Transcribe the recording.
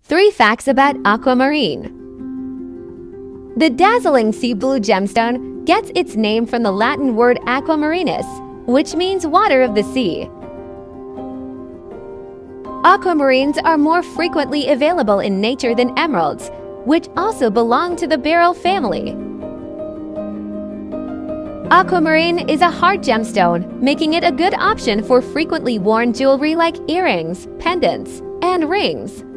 3 facts about aquamarine. The dazzling sea blue gemstone gets its name from the Latin word aquamarinus, which means water of the sea. Aquamarines are more frequently available in nature than emeralds, which also belong to the beryl family. Aquamarine is a hard gemstone, making it a good option for frequently worn jewelry like earrings, pendants, and rings.